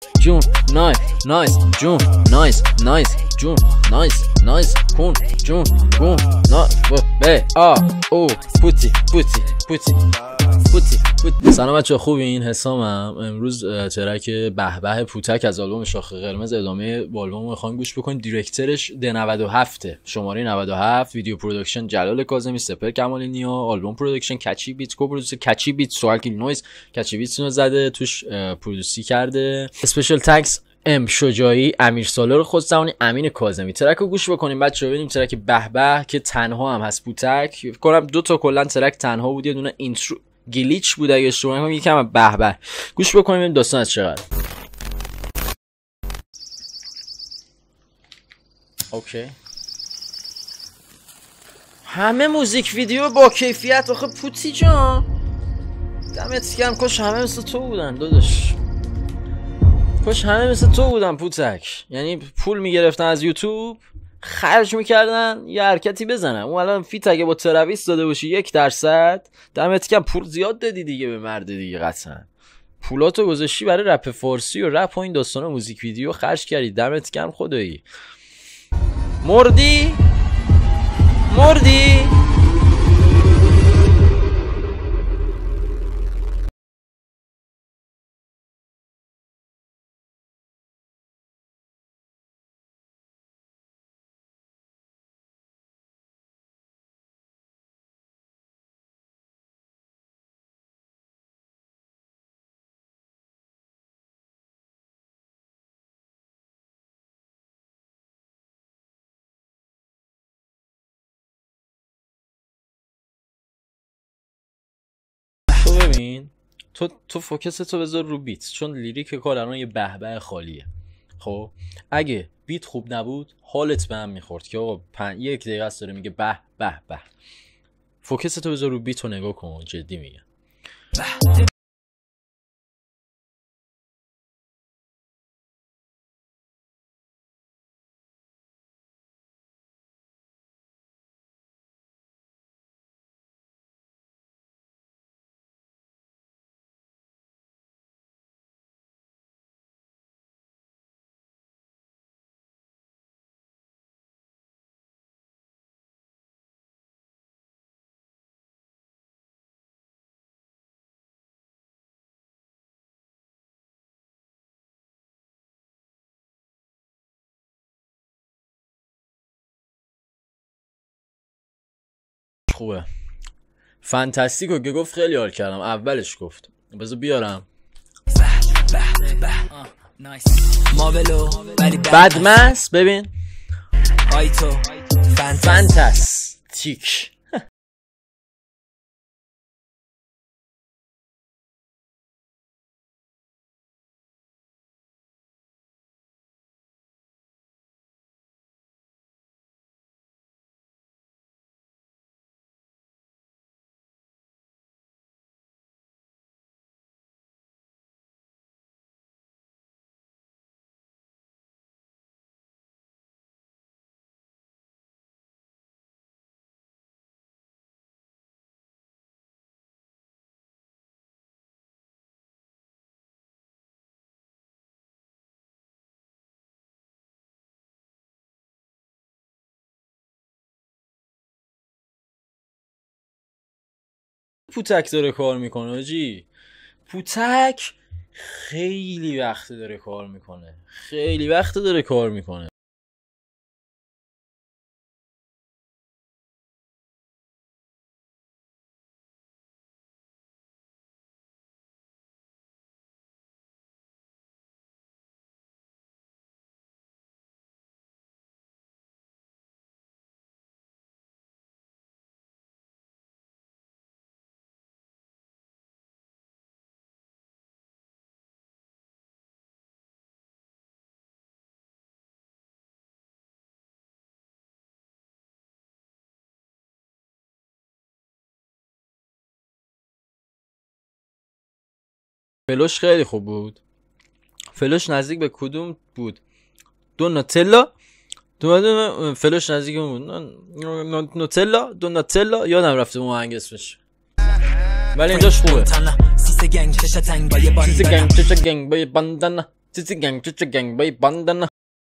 جون نایس نایس جون نایس نایس جون نایس نایس کون جون کون به او پوتی پوتی پوتی پوتی پوتی. سلام بچه‌ها، خوبین؟ حسامم. امروز ترک به به پوتک از آلبوم شاخ قرمز ادامه آلبوم می‌خوایم گوش بکنیم. دیرکتورش د97 شماره 97. ویدیو پروداکشن جلال کاظمی، سپر کمالی نیا. آلبوم پروداکشن کچی بیت، کو پرودوسر کچی بیت، سوال نویز کچی بیت رو زده، توش پرودوسی کرده. اسپشیال تانکس ام شجاعی، امیر سالار خودزمانی، امین کاظمی. ترک رو گوش بکنیم بچه‌ها، ببینیم ترک به به که تنها هم هست پوتک. فکر کنم دو تا کلا ترک تنها بود، یه دونه اینترو گلیچ بود اگه اشتباه نکنم، یکم به به. گوش بکنیم این داستان از چقدر. اوکی، همه موزیک ویدیو با کیفیت. آخه پوتی جان دمت گرم، کاش همه مثل تو بودن داداش، کاش همه مثل تو بودن پوتک. یعنی پول میگرفتن از یوتیوب، خرج میکردن یه حرکتی بزنن. اون الان فیت اگه با ترویس داده باشی 1%، دمت گرم، پول زیاد دادی دیگه به مرد دیگه. قطعا پولاتو گذاشتی برای رپ فارسی و رپ و این داستانا، موزیک ویدیو خرج کردی، دمت گرم خدایی. مردی ببین تو فوکس تو بذار رو بیت، چون لیریک کار الان یه به به خالیه. خب اگه بیت خوب نبود حالت به هم میخورد که آقا 1 دقیقه است داره میگه به به به. فوکس تو بذار رو بیت رو نگاه کن، جدی میگم. خوبه، فانتاستیکو که گفت خیلی حال کردم. اولش گفت بذار بیارم بدمس. ببین فانتاستیک. پوتک داره کار میکنه آجی، پوتک خیلی وقت داره کار میکنه، خیلی وقت داره کار میکنه. فلوش خیلی خوب بود. فلوش نزدیک به کدوم بود؟ دوناتلا. فلوش نزدیک بود دوناتلا یادم رفته اون آهنگ اسمش، ولی اینجاش خوبه. سیس گنگ چش گنگ با یه باندانا چی گنگ بای باندن.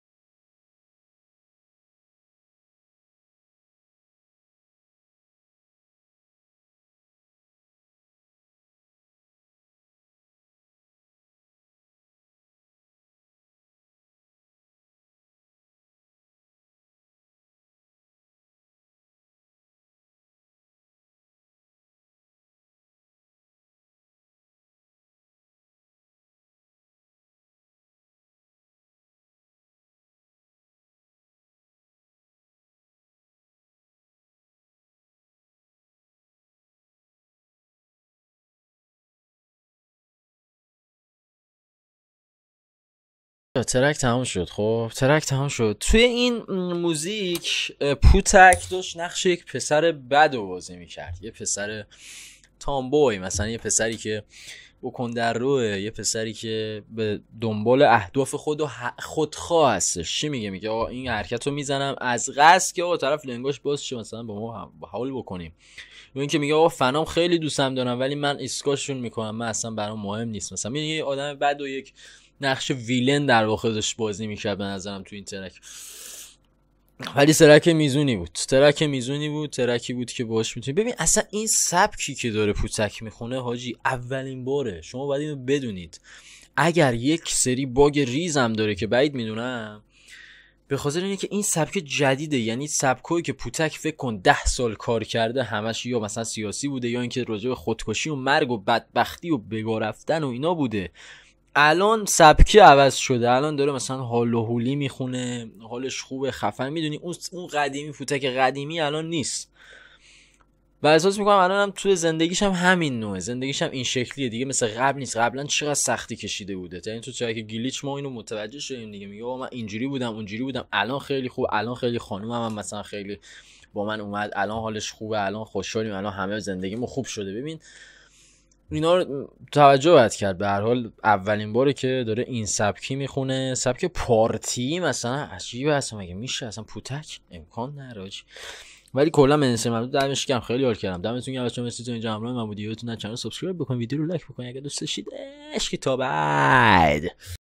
ترک تمام شد. خب ترک تمام شد. توی این موزیک پوتک داشت نقش یک پسر بد رو بازی میکرد، یه پسر تامبوی، مثلا یه پسری که بکن در روه، یه پسری که به دنبال اهداف خودخواه هستش. چی میگه آقا این حرکت رو میزنم از قصد که آقا طرف لنگاش باز شه، مثلا با ما حال بکنیم. یا این که میگه آقا فنام خیلی دوستم دارم ولی من ایسکاشون میکنم، من اصلا برام مهم نیست. مثلا میگه یه آدم بد و یک نقش ویلن در واقع داشت بازی میکرد به نظرم تو این ترک. ولی ترکی میزونی بود، ترکی بود که باش میتونی ببین اصلا این سبکی که داره پوتک میخونه حاجی اولین باره. شما باید اینو بدونید اگر یک سری باگ ریزم داره که بعید میدونم به خاطر اینه که این سبک جدیده، یعنی سبکایی که پوتک فکر کن 10 سال کار کرده همش یا مثلا سیاسی بوده یا اینکه راجع به خودکشی و مرگ و بدبختی و بگاه رفتن و اینا بوده. الان سبکی عوض شده، الان داره مثلا حال و حولی میخونه، حالش خوبه، خفن. میدونی اون قدیمی پوتک قدیمی الان نیست و احساس میکنم الان هم توی زندگیش هم همین نوعه، زندگیش هم این شکلیه دیگه، مثل قبل نیست. قبلا چقدر سختی کشیده بوده، یعنی تو چرا که گلیچ ما اینو متوجه شدیم دیگه. میگه من اینجوری بودم اونجوری بودم، الان خیلی خوب، الان خیلی خانومم هم مثلا خیلی با من اومد، الان حالش خوبه، الان خوشحالیم، الان همه زندگیمون خوب شده. ببین اینا رو توجه باید کرد. به هر حال اولین باره که داره این سبکی میخونه، سبک پارتی مثلا. عجیبه اصلا، مگه میشه اصلا پوتک امکان نداره. ولی کلا من انسان دمش گرم، خیلی حال کردم. دمتون گرم بچه‌ها، مرسی تا اینجا همراه من بودید. یادتون نره چنل سابسکرایب بکنید، ویدیو رو لایک بکنید اگه دوست داشتید. عشقی تا بعد.